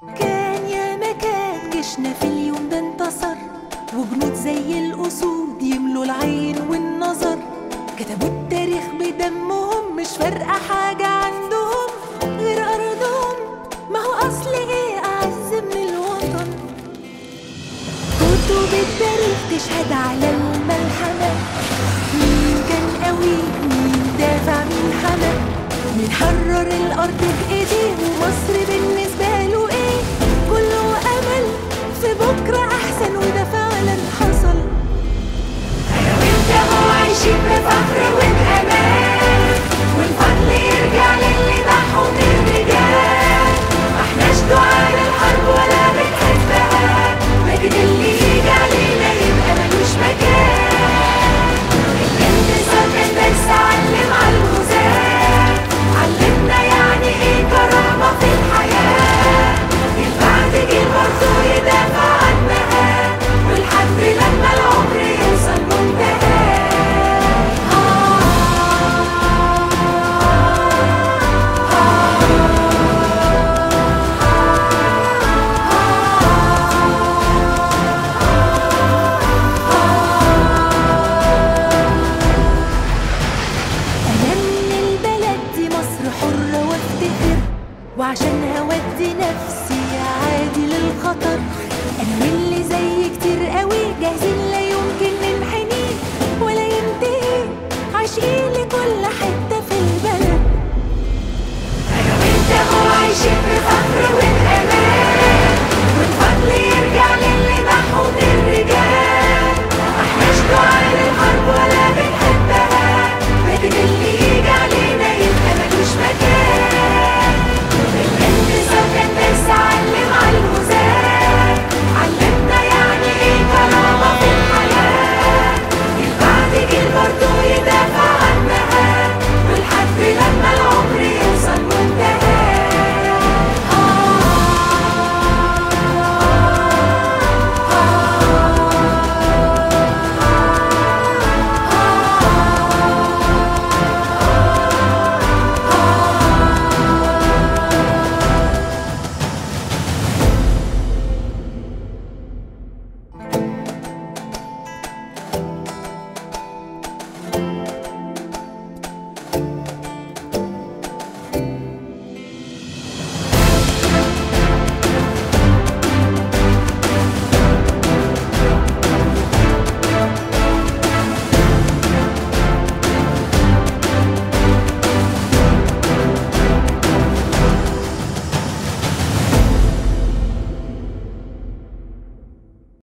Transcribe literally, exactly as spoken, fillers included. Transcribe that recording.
كان يا مكان جيشنا في اليوم ده انتصر، وجنود زي الأسود يملوا العين والنظر. كتبوا التاريخ بدمهم، مش فارقة حاجة عندهم غير أرضهم. ما هو أصل إيه أعز من الوطن؟ كتب التاريخ تشهد على الملحمة، مين كان قوي مين دافع مين حمى، مين حرر الأرض بإيديه، ومصر بالنسبة له إيه؟ كله أمل في بكرة أحسن، وده فعلا حصل. أنا وأنت هو عايشين بفخر وبأمان، والفضل يرجع للي ضحوا من الرجال. محناش دعاء للحرب ولا بنحبها، مجد اللي يجي علينا يبقى ملوش مكان. الانتصار كان درس علم على الغزاة، علمنا يعني ايه كرامة في الحياة. جيل بعد جيل برضه يدافع عنها، ولحد لما العمر يوصل منتهى. أنا من البلد دي مصر حرة وافتخر، وعشان هودي نفسي عادي للخطر. أنا واللي زي كتير قوي جاهزين لا يمكن ننحني ولا ينتهي، عاشقين لكل حتة في البلد. أنا وأنت هو عايشين